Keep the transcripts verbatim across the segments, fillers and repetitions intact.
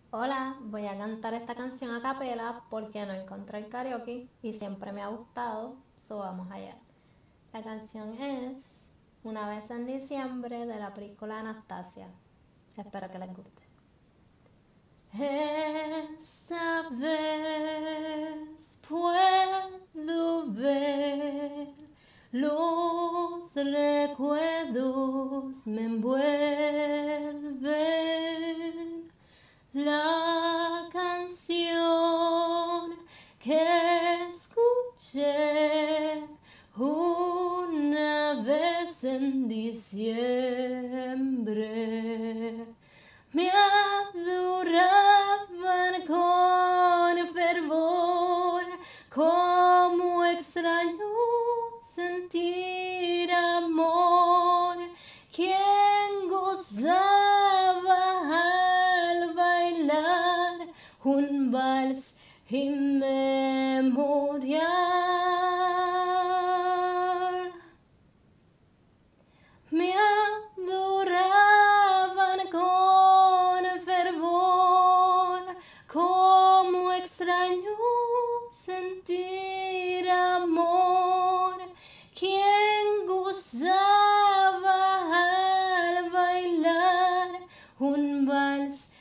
Hola, voy a cantar esta canción a capela porque no encontré el karaoke y siempre me ha gustado, so vamos allá. La canción es Una vez en diciembre de la película Anastasia. Espero que les guste. Esta vez puedo ver los recuerdos me envuelven. La canción que escuché una vez en diciembre me adoraban con fervor, como extraño sentir amor. Quien gozaba al bailar un vals inmemorial. Me adoraban con fervor, como extraño sentir amor. Quien gozaba al bailar un vals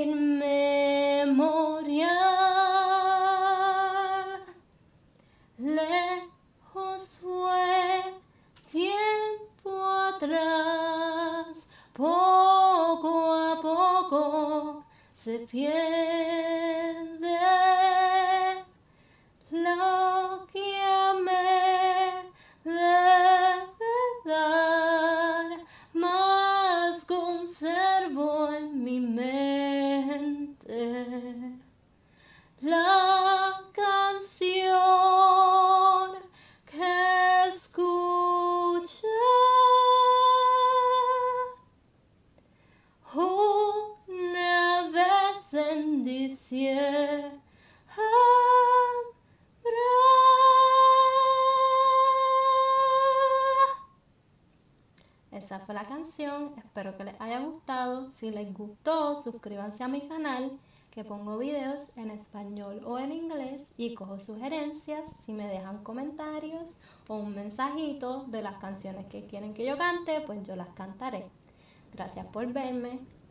inmemorial. Lejos fue tiempo atrás, poco a poco se pierde lo que amé de verdad, mas conservo en mi mente la canción que escuché una vez en diciembre. Esa fue la canción, espero que les haya gustado. Si les gustó, suscríbanse a mi canal, que pongo videos en español o en inglés y cojo sugerencias. Si me dejan comentarios o un mensajito de las canciones que quieren que yo cante, pues yo las cantaré. Gracias por verme.